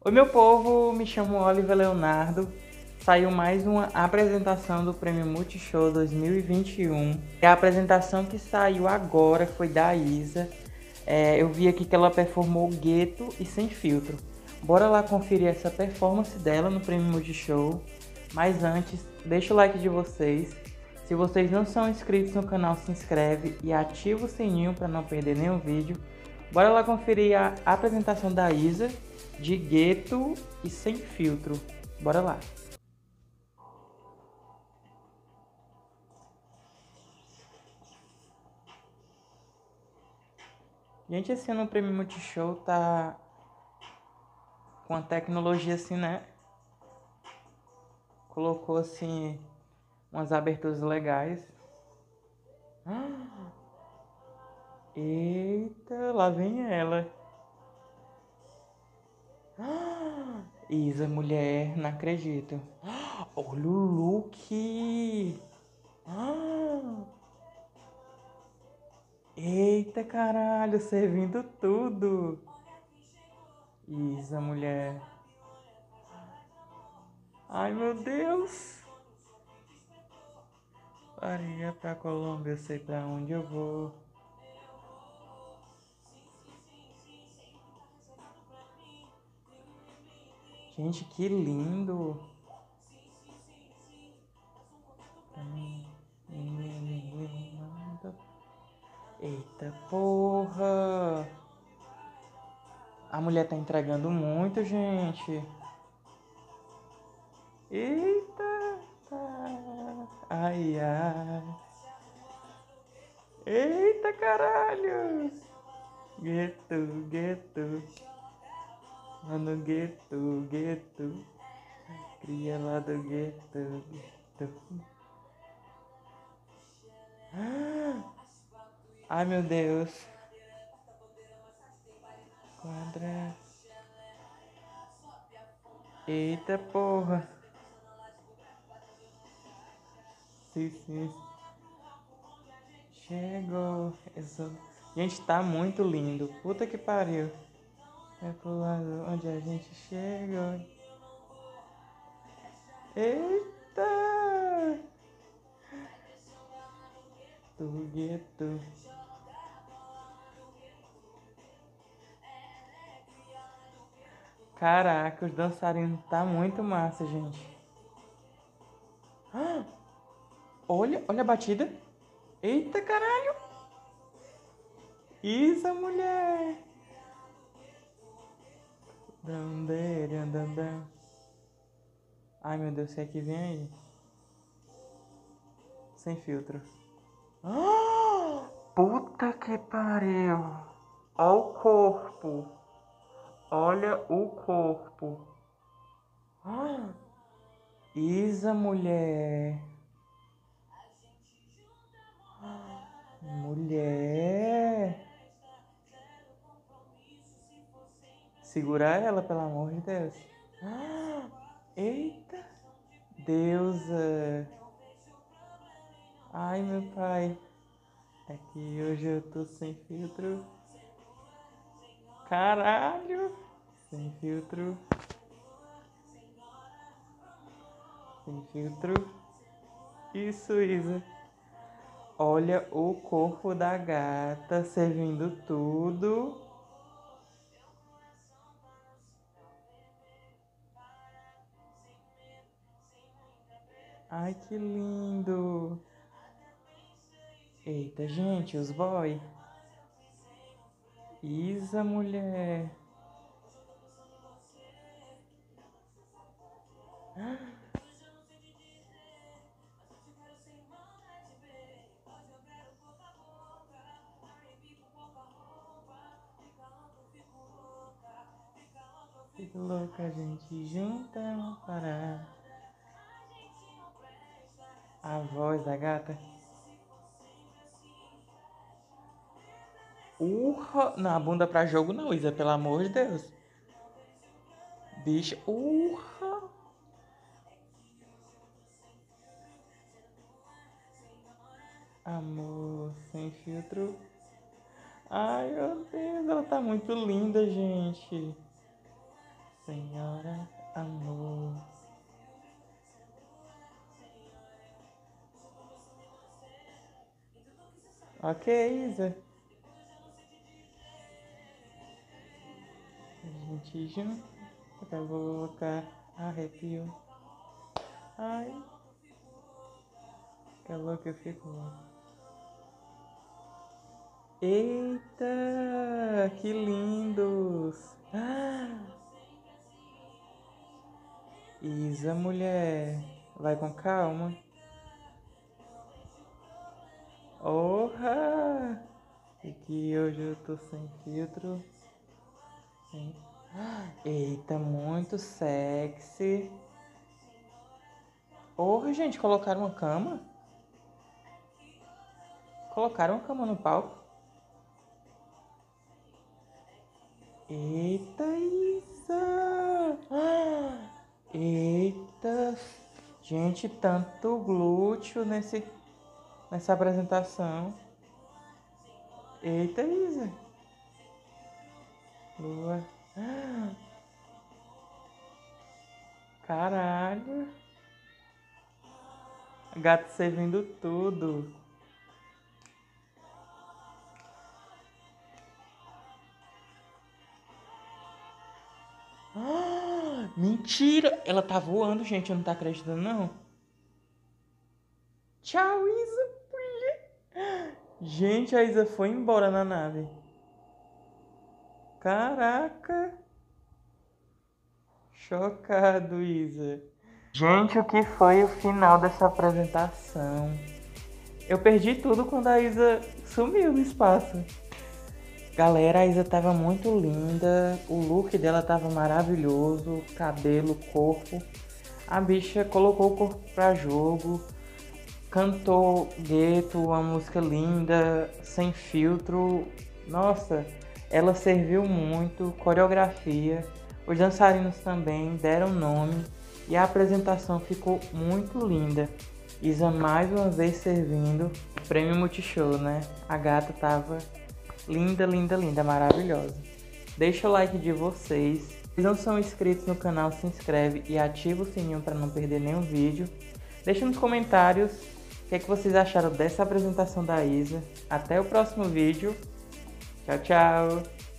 Oi, meu povo, me chamo Oliver Leonardo. Saiu mais uma apresentação do Prêmio Multishow 2021. A apresentação que saiu agora foi da Isa. Eu vi aqui que ela performou Gueto e Sem Filtro. Bora lá conferir essa performance dela no Prêmio Multishow. Mas antes, deixa o like de vocês. Se vocês não são inscritos no canal, se inscreve e ativa o sininho para não perder nenhum vídeo. Bora lá conferir a apresentação da Isa de Gueto e Sem Filtro. Bora lá. Gente, esse ano o Prêmio Multishow tá com a tecnologia assim, né? Colocou assim umas aberturas legais. Eita, lá vem ela. Isa, mulher, não acredito. Olha o look. Eita caralho, servindo tudo. Isa, mulher. Ai, meu Deus. Faria pra Colômbia, eu sei pra onde eu vou. Gente, que lindo. Eita porra. A mulher tá entregando muito, gente. Eita. Ai, ai. Eita caralho. Gueto, gueto. Mano, gueto, gueto. Cria lá do gueto, gueto. Ai, meu Deus. Quadra. Eita porra. Sim, sim. Chegou. Gente, tá muito lindo. Puta que pariu. É pro lado onde a gente chegou. Eita! Do gueto. Caraca, os dançarinos tá muito massa, gente. Olha, olha a batida. Eita caralho! Isso, mulher! Ai, meu Deus, o que é que vem aí? Sem filtro. Puta que pariu! Olha o corpo! Olha o corpo! Isa, mulher! Mulher! Segura ela, pelo amor de Deus. Eita! Deusa! Ai, meu pai. É que hoje eu tô sem filtro. Caralho! Sem filtro. Sem filtro. Isso, Isa. Olha o corpo da gata servindo tudo. Ai, que lindo. Eita, gente, os boy. Isa, mulher. Fico louca, a gente junta não parar. A voz da gata. Urra! Não, a bunda pra jogo não, Isa, pelo amor de Deus. Bicha, urra! Amor sem filtro. Ai, meu Deus, ela tá muito linda, gente. Senhora, amor. Ok, Isa. A gente junto. Toca a boca, arrepio. Ai, que louco eu fico. Eita, que lindos. Isa, mulher. Vai com calma. Orra! E que hoje eu tô sem filtro. Sim. Eita, muito sexy. Orra, gente, colocaram uma cama? Colocaram uma cama no palco? Eita, Isa! Eita! Gente, tanto glúteo nessa apresentação. Eita, Isa! Lua. Caralho! Gato servindo tudo. Mentira! Ela tá voando, gente. Eu não tô acreditando, não. Tchau, Isa. Gente, a Isa foi embora na nave. Caraca. Chocado, Isa. Gente, o que foi o final dessa apresentação? Eu perdi tudo quando a Isa sumiu no espaço. Galera, a Isa tava muito linda, o look dela tava maravilhoso, cabelo, corpo. A bicha colocou o corpo pra jogo, cantou Gueto, uma música linda, sem filtro. Nossa, ela serviu muito, coreografia. Os dançarinos também deram nome e a apresentação ficou muito linda. Isa mais uma vez servindo o prêmio Multishow, né? A gata tava linda, linda, linda, maravilhosa. Deixa o like de vocês. Se não são inscritos no canal, se inscreve e ativa o sininho para não perder nenhum vídeo. Deixa nos comentários o que vocês acharam dessa apresentação da Isa. Até o próximo vídeo. Tchau, tchau.